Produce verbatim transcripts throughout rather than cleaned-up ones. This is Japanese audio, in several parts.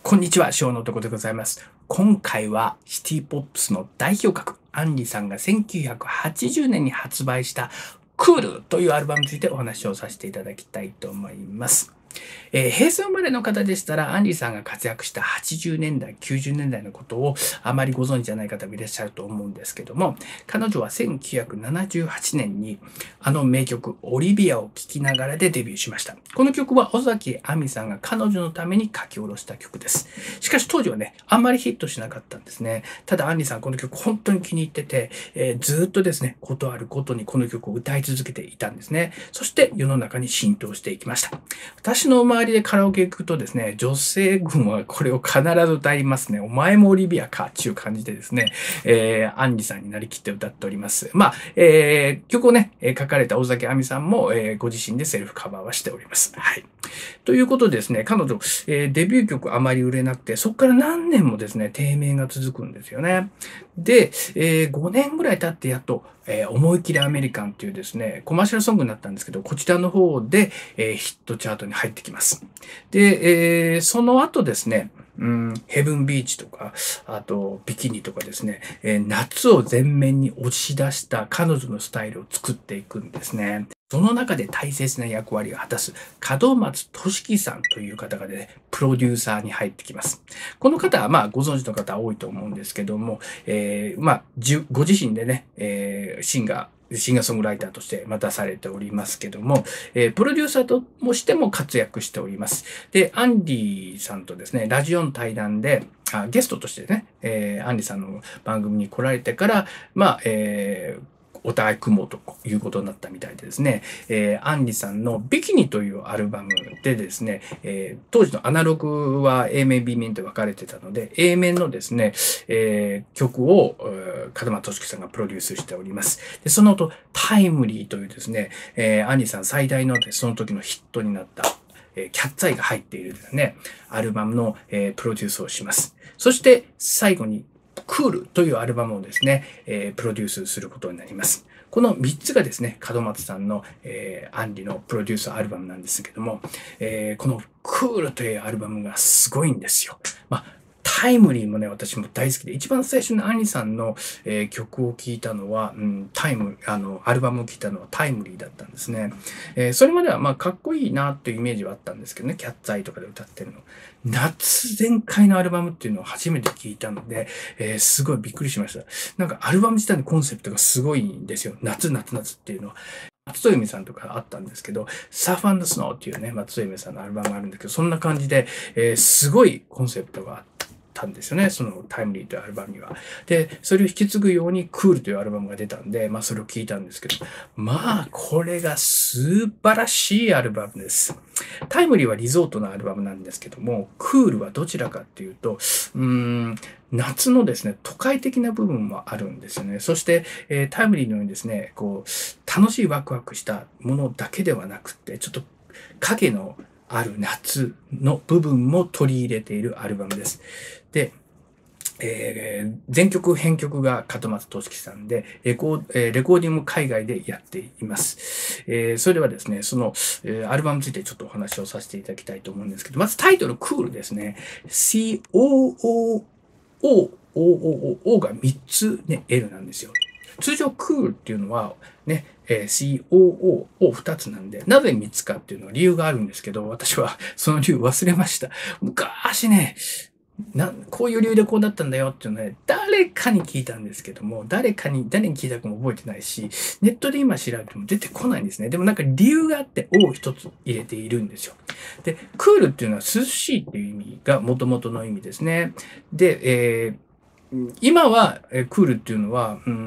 こんにちは、ショーの男でございます。今回はシティポップスの代表格、アンリさんがせんきゅうひゃくはちじゅうねんに発売したクールというアルバムについてお話をさせていただきたいと思います。えー、平成生まれの方でしたら、アンリさんが活躍したはちじゅうねんだい、きゅうじゅうねんだいのことをあまりご存知じゃない方もいらっしゃると思うんですけども、彼女はせんきゅうひゃくななじゅうはちねんにあの名曲オリビアを聴きながらでデビューしました。この曲は尾崎亜美さんが彼女のために書き下ろした曲です。しかし当時はね、あんまりヒットしなかったんですね。ただアンリさんこの曲本当に気に入ってて、えー、ずっとですね、ことあるごとにこの曲を歌い続けていたんですね。そして世の中に浸透していきました。私の周りでカラオケ行くとですね、女性群はこれを必ず歌いますね。お前もオリビアかっていう感じでですね、えー、アンリさんになりきって歌っております。まあ、えー、曲をね、書かれた尾崎亜美さんも、えー、ご自身でセルフカバーはしております。はい。ということでですね、彼女、えー、デビュー曲あまり売れなくて、そこから何年もですね、低迷が続くんですよね。で、えー、ごねんぐらい経ってやっと、えー、思い切りアメリカンっていうですね、コマーシャルソングになったんですけど、こちらの方で、えー、ヒットチャートに入ってきます。で、えー、その後ですね、うん、ヘブンビーチとか、あと、ビキニとかですね、えー、夏を前面に押し出した彼女のスタイルを作っていくんですね。その中で大切な役割を果たす門松俊樹さんという方がね、プロデューサーに入ってきます。この方はまあご存知の方多いと思うんですけども、えー、まあ、ご自身でね、えー、シンガー、シンガーソングライターとしてまたされておりますけども、えー、プロデューサーともしても活躍しております。で、アンディさんとですね、ラジオの対談で、あゲストとしてね、えー、アンディさんの番組に来られてから、まあ、えーお互い組もうということになったみたいでですね、えー、アンリさんのビキニというアルバムでですね、えー、当時のアナログは A 面 B 面と分かれてたので、A 面のですね、えー、曲を、門松俊樹さんがプロデュースしております。で、その後、タイムリーというですね、えー、アンリさん最大のその時のヒットになった、えー、キャッツアイが入っているですね、アルバムの、えー、プロデュースをします。そして最後に、クールというアルバムをですね、えー、プロデュースすることになります。このみっつがですね、門松さんの、えー、アンリのプロデュースアルバムなんですけども、えー、このクールというアルバムがすごいんですよ。まあタイムリーもね、私も大好きで、一番最初にアンリさんの、えー、曲を聴いたのは、うん、タイム、あの、アルバムを聴いたのはタイムリーだったんですね。えー、それまではまあかっこいいなっていうイメージはあったんですけどね、キャッツアイとかで歌ってるの。夏全開のアルバムっていうのを初めて聴いたので、えー、すごいびっくりしました。なんかアルバム自体のコンセプトがすごいんですよ。夏、夏、夏っていうのは。松任谷由実さんとかあったんですけど、サーフ&スノーっていうね、松任谷由実さんのアルバムがあるんだけど、そんな感じで、えー、すごいコンセプトがあったんですよね。そのタイムリーというアルバムには。で、それを引き継ぐようにクールというアルバムが出たんで、まあそれを聞いたんですけど、まあこれが素晴らしいアルバムです。タイムリーはリゾートのアルバムなんですけども、クールはどちらかっていうと、うーん、夏のですね、都会的な部分もあるんですよね。そして、えー、タイムリーのようにですね、こう、楽しいワクワクしたものだけではなくて、ちょっと影のある夏の部分も取り入れているアルバムです。で、えー、全曲編曲が門松俊樹さんで、レコー、えー、レコーディング海外でやっています。えー、それではですね、その、えー、アルバムについてちょっとお話をさせていただきたいと思うんですけど、まずタイトルクールですね。シー オー オー オー オー オー がみっつね、L なんですよ。通常クールっていうのはね、えー、シー オー オー をふたつなんで、なぜみっつかっていうのは理由があるんですけど、私はその理由忘れました。昔ね、な、こういう理由でこうだったんだよっていうのはね、誰かに聞いたんですけども、誰かに、誰に聞いたかも覚えてないし、ネットで今調べても出てこないんですね。でもなんか理由があって、O を一つ入れているんですよ。で、クールっていうのは涼しいっていう意味が元々の意味ですね。で、えー、今は、えー、クールっていうのは、うん、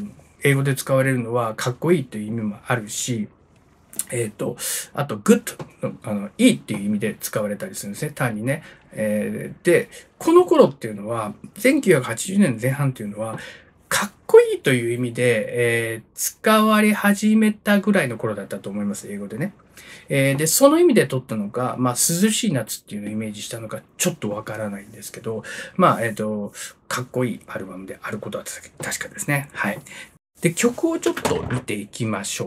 英語で使われるのはかっこいいという意味もあるし、えっと、あと、グッドの、あの、いいっていう意味で使われたりするんですね。単にね。えー、で、この頃っていうのは、せんきゅうひゃくはちじゅうねんの前半っていうのは、かっこいいという意味で、えー、使われ始めたぐらいの頃だったと思います。英語でね。えー、で、その意味で取ったのか、まあ、涼しい夏っていうのをイメージしたのか、ちょっとわからないんですけど、まあ、えっと、かっこいいアルバムであることは確かですね。はい。で、曲をちょっと見ていきましょうか。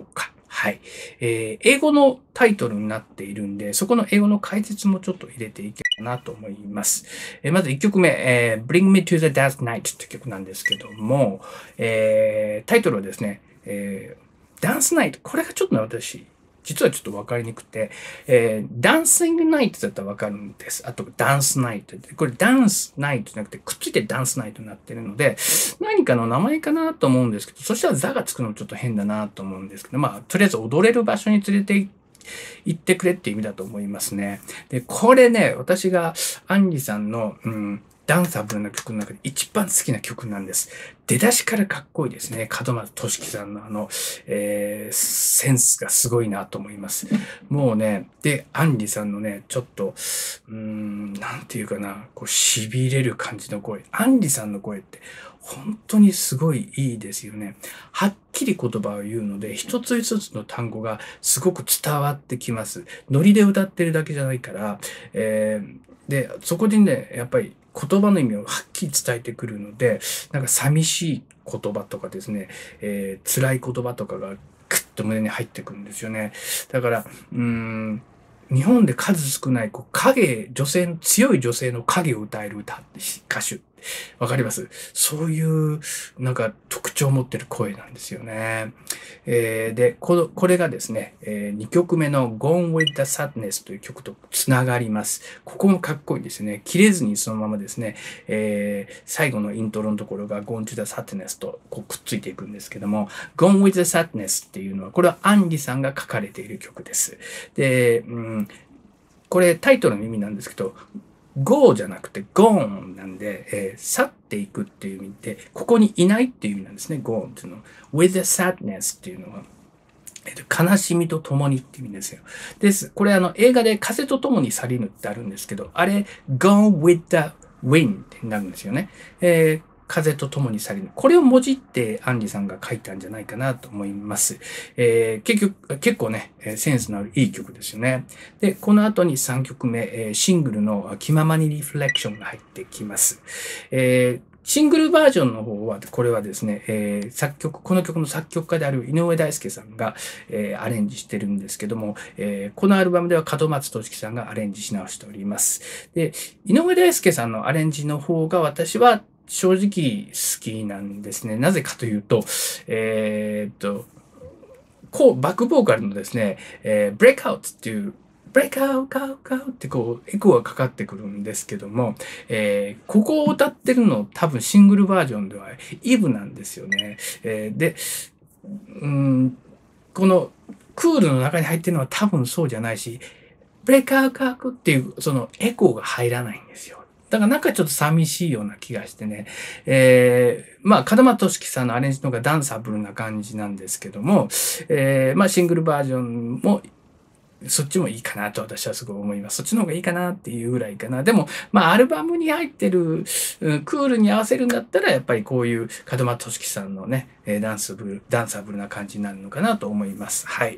はい。えー、英語のタイトルになっているんで、そこの英語の解説もちょっと入れていけばなと思います。えー、まずいっきょくめ、えー、Bring Me to the Dance Night って曲なんですけども、えー、タイトルはですね、えー、ダンスナイト。これがちょっとね、私、実はちょっとわかりにくくて、えー、ダンシングナイトだったらわかるんです。あと、ダンスナイト。これ、ダンスナイトじゃなくて、くっついてダンスナイトになってるので、何かの名前かなと思うんですけど、そしたらザがつくのちょっと変だなと思うんですけど、まあ、とりあえず踊れる場所に連れて行ってくれっていう意味だと思いますね。で、これね、私がアンリさんの、うん、ダンサブルな曲の中で一番好きな曲なんです。出だしからかっこいいですね。門松俊樹さんのあの、えー、センスがすごいなと思います。もうね、で、アンリさんのね、ちょっと、うーん、なんていうかな、こう、痺れる感じの声。アンリさんの声って、本当にすごいいいですよね。はっきり言葉を言うので、一つ一つの単語がすごく伝わってきます。ノリで歌ってるだけじゃないから、えー、で、そこでね、やっぱり言葉の意味をはっきり伝えてくるので、なんか寂しい言葉とかですね、えー、辛い言葉とかがグッと胸に入ってくるんですよね。だから、うーん、日本で数少ない、こう、影、女性の、強い女性の影を歌える歌、歌手。わかります？そういう、なんか、特徴を持ってる声なんですよね。えー、で、この、これがですね、えー、にきょくめの Gone with the Sadness という曲とつながります。ここもかっこいいですね。切れずにそのままですね、えー、最後のイントロのところが Gone to the Sadness とこうくっついていくんですけども、Gone with the Sadness っていうのは、これはアンリさんが書かれている曲です。で、うん、これタイトルの意味なんですけど、go じゃなくて gone なんで、えー、去っていくっていう意味で、ここにいないっていう意味なんですね。gone っていうのは。with the sadness っていうのは、えーと、悲しみと共にっていう意味ですよ。です。これあの映画で風と共に去りぬってあるんですけど、あれ、gone with the wind ってなるんですよね。えー風と共に去りぬ。これをもじってアンリさんが書いたんじゃないかなと思います。えー、結局、結構ね、センスのあるいい曲ですよね。で、この後にさんきょくめ、シングルの気ままにリフレクションが入ってきます。えーシングルバージョンの方は、これはですね、えー、作曲、この曲の作曲家である井上大輔さんが、えー、アレンジしてるんですけども、えー、このアルバムでは門松俊樹さんがアレンジし直しております。で、井上大輔さんのアレンジの方が私は正直好きなんですね。なぜかというと、えー、っと、こう、バックボーカルのですね、えー、ブレイクアウトっていう、ブレイクアウト、カウカウってこう、エコーがかかってくるんですけども、えー、ここを歌ってるの多分シングルバージョンではイブなんですよね。えー、で、うん、このクールの中に入ってるのは多分そうじゃないし、ブレイクアウトカウっていうそのエコーが入らないんですよ。だからなんかちょっと寂しいような気がしてね。えー、まあ、門松俊樹さんのアレンジの方がダンサブルな感じなんですけども、えー、まあ、シングルバージョンも、そっちもいいかなと私はすごい思います。そっちの方がいいかなっていうぐらいかな。でも、まあ、アルバムに入ってる、うん、クールに合わせるんだったら、やっぱりこういう門松俊樹さんのね、ダンスブル、ダンサブルな感じになるのかなと思います。はい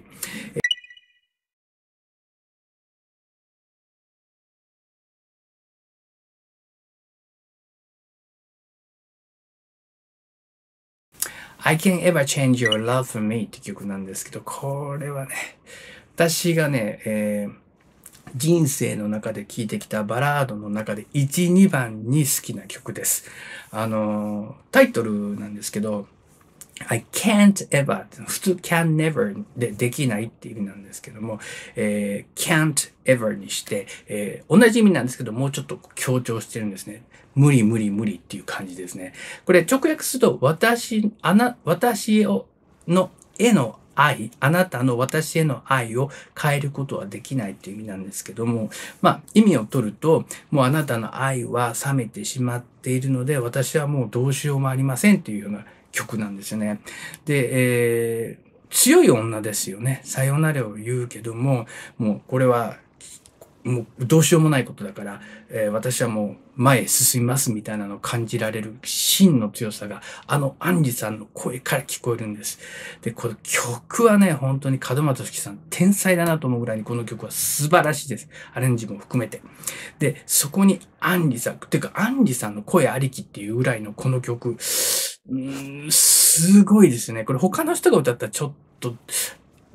。I Can Ever Change Your Love for Me って曲なんですけど、これはね、私がね、えー、人生の中で聴いてきたバラードの中でいち、にばんに好きな曲です。あの、タイトルなんですけど、I can't ever 普通 can never でできないっていう意味なんですけども、えー、can't ever にして、えー、同じ意味なんですけど、もうちょっと強調してるんですね。無理無理無理っていう感じですね。これ直訳すると、私、あな、私を、の、への愛、あなたの私への愛を変えることはできないっていう意味なんですけども、まあ、意味を取ると、もうあなたの愛は冷めてしまっているので、私はもうどうしようもありませんっていうような曲なんですよね。で、えー強い女ですよね。さよならを言うけども、もうこれはもうどうしようもないことだから、えー、私はもう前へ進みますみたいなのを感じられる芯の強さが、あのアンリさんの声から聞こえるんです。で、この曲はね、本当に門松俊樹さん天才だなと思うぐらいにこの曲は素晴らしいです。アレンジも含めて。で、そこにアンリさん、てかアンリさんの声ありきっていうぐらいのこの曲、うーん、すごいですね。これ他の人が歌ったらちょっと、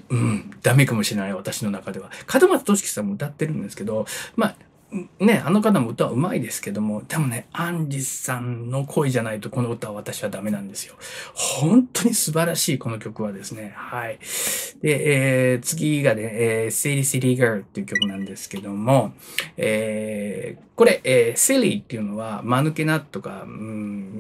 うん、ダメかもしれない、私の中では。門松俊樹さんも歌ってるんですけど、まあ、ね、あの方も歌は上手いですけども、でもね、アンジさんの声じゃないとこの歌は私はダメなんですよ。本当に素晴らしい、この曲はですね。はい。で、えー、次がね、えー、Silly Silly Girl っていう曲なんですけども、えー、これ、えー、Silly っていうのは、間抜けなとか、うん、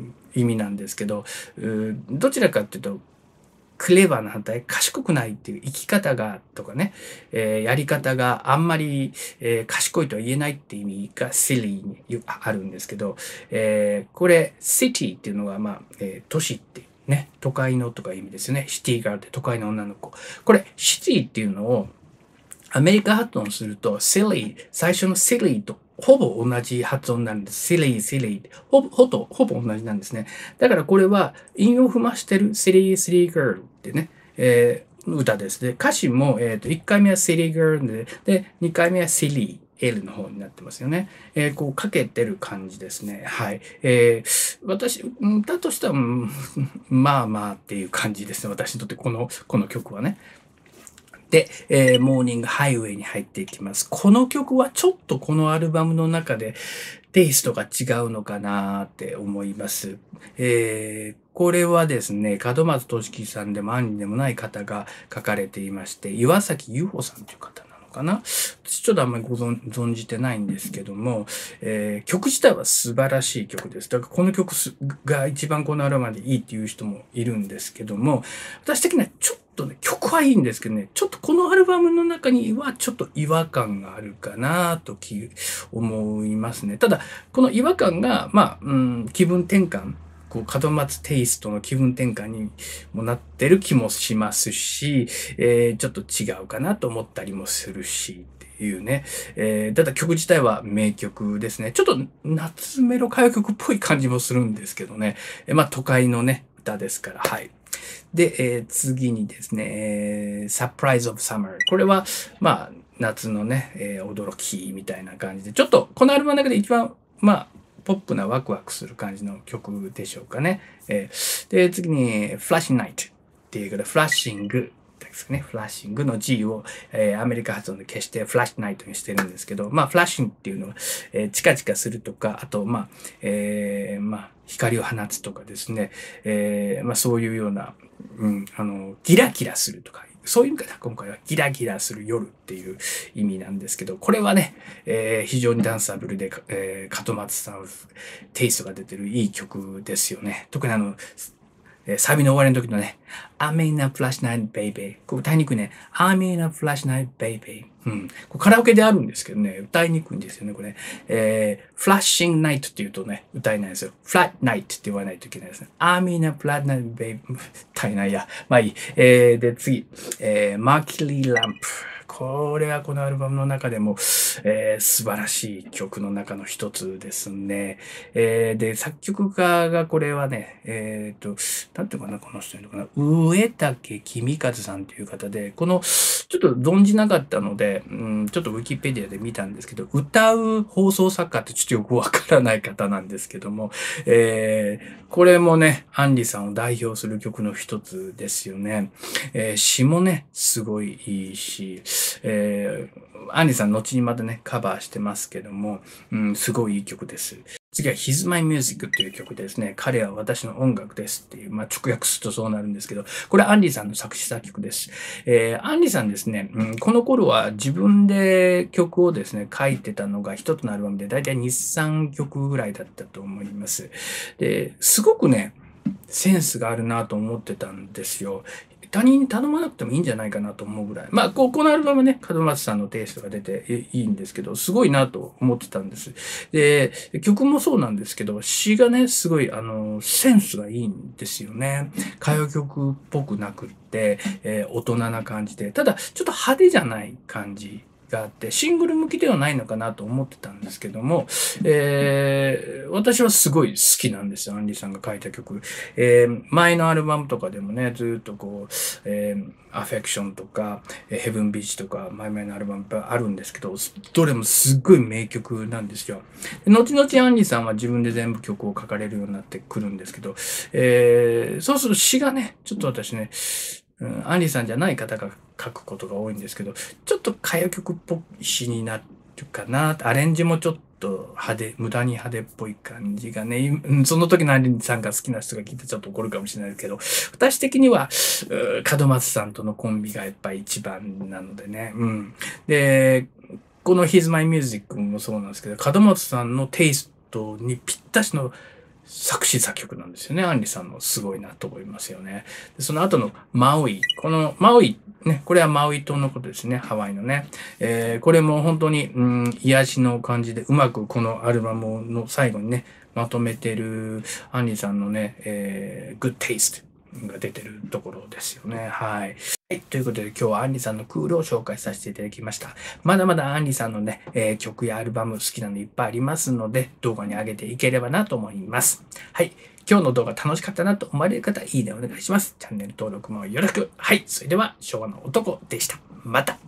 意味なんですけど、どちらかっていうと、クレバーな反対、賢くないっていう生き方がとかね、えー、やり方があんまり、えー、賢いとは言えないっていう意味が silly にあるんですけど、えー、これ city っていうのは、まあ、えー、都市ってね、都会のとかいう意味ですよね。シティガールって都会の女の子。これシティっていうのをアメリカ発音すると silly、最初の silly とほぼ同じ発音なんです。silly, silly。ほぼ、ほぼ、ほぼ同じなんですね。だからこれは韻を踏ましてる silly, silly girl ってね、えー、歌ですね。歌詞も、えっと、いっかいめは silly girl で、で、にかいめは silly。L の方になってますよね。えー、こうかけてる感じですね。はい。えー、私、歌としては、まあまあっていう感じですね。私にとってこの、この曲はね。で、えー、モーニングハイウェイに入っていきます。この曲はちょっとこのアルバムの中でテイストが違うのかなって思います。えー、これはですね、門松俊樹さんでもアンリでもない方が書かれていまして、岩崎優穂さんという方なのかな。私ちょっとあんまりご存存じてないんですけども、えー、曲自体は素晴らしい曲です。だからこの曲が一番このアルバムでいいっていう人もいるんですけども、私的にはちょっとね、曲はいいんですけどね、ちょっとこのアルバムの中にはちょっと違和感があるかなと思いますね。ただ、この違和感が、まあ、うん、気分転換、こう、門松テイストの気分転換にもなってる気もしますし、えー、ちょっと違うかなと思ったりもするし、っていうね。えー、ただ曲自体は名曲ですね。ちょっと夏メロ歌謡曲っぽい感じもするんですけどね。えー、まあ、都会のね、歌ですから、はい。で、えー、次にですね、えー、Surprise of Summer。これは、まあ、夏のね、えー、驚きみたいな感じで、ちょっとこのアルバムの中で一番、まあ、ポップなワクワクする感じの曲でしょうかね。えー、で、次に、Flashing Night っていうことで、フラッシングですね。フラッシングの G を、えー、アメリカ発音で消してフラッシュナイトにしてるんですけど、まあ、フラッシングっていうのは、えー、チカチカするとか、あと、まあ、えー、まあ、光を放つとかですね、えー、まあ、そういうような、うん、あの、ギラギラするとか、そういう意味かな、今回はギラギラする夜っていう意味なんですけど、これはね、えー、非常にダンサブルで、えー、門松さん、テイストが出てるいい曲ですよね。特にあの、サビの終わりの時のね、I'm in a flash night baby。これ歌いにくいね。I'm in a flash night baby。うん。これカラオケであるんですけどね、歌いにくいんですよね、これ。えー、フラッシングナイトって言うとね、歌えないんですよ。フラットナイトって言わないといけないですね。I'm in a flash night baby。歌えないや。まあいい。えー、で、次。えー、Mercury Lamp。これはこのアルバムの中でも、えー、素晴らしい曲の中の一つですね。えー、で、作曲家がこれはね、えっ、ー、と、なんていうかな、この人いるのかな、上竹君和さんという方で、この、ちょっと存じなかったので、うん、ちょっとウィキペディアで見たんですけど、歌う放送作家ってちょっとよくわからない方なんですけども、えー、これもね、アンリさんを代表する曲の一つですよね。えー、詩もね、すごいいいし、えー、アンリさん後にまたね、カバーしてますけども、うん、すごいいい曲です。次は He's My Music っていう曲ですね。彼は私の音楽ですっていう、まあ、直訳するとそうなるんですけど、これアンリさんの作詞作曲です。えー、アンリさんですね、うん、この頃は自分で曲をですね、書いてたのが一つのアルバムでだいたいに、さんきょくぐらいだったと思います。で、すごくね、センスがあるなと思ってたんですよ。他人に頼まなくてもいいんじゃないかなと思うぐらい。まあ、このアルバムね、門松さんのテイストが出ていいんですけど、すごいなと思ってたんです。で、曲もそうなんですけど、詩がね、すごい、あの、センスがいいんですよね。歌謡曲っぽくなくって、えー、大人な感じで。ただ、ちょっと派手じゃない感じがあって、シングル向きではないのかなと思ってたんですけども、えー、私はすごい好きなんですよ、アンリさんが書いた曲。えー、前のアルバムとかでもね、ずっとこう、えー、アフェクションとか、ヘブンビーチとか、前々のアルバムあるんですけど、どれもすっごい名曲なんですよ。後々アンリさんは自分で全部曲を書かれるようになってくるんですけど、えー、そうすると詩がね、ちょっと私ね、 うん、アンリさんじゃない方が書くことが多いんですけど、ちょっと歌謡曲っぽい詩になるかな。アレンジもちょっと派手、無駄に派手っぽい感じがね、うん、その時のアンリさんが好きな人が聞いてちょっと怒るかもしれないけど、私的には、門松さんとのコンビがやっぱり一番なのでね。うん。で、この He's My Music もそうなんですけど、門松さんのテイストにぴったしの作詞作曲なんですよね。アンリさんのすごいなと思いますよね。でその後のマウイ。このマウイ、ね、これはマウイ島のことですね。ハワイのね。えー、これも本当に、うん、癒しの感じで、うまくこのアルバムの最後にね、まとめてるアンリさんのね、えー、グッドテイストが出てるところですよね。はい。はい。ということで今日はアンリさんのクールを紹介させていただきました。まだまだアンリさんのね、えー、曲やアルバム好きなのいっぱいありますので、動画に上げていければなと思います。はい。今日の動画楽しかったなと思われる方、いいねお願いします。チャンネル登録もよろしく。はい。それでは、昭和の男でした。また。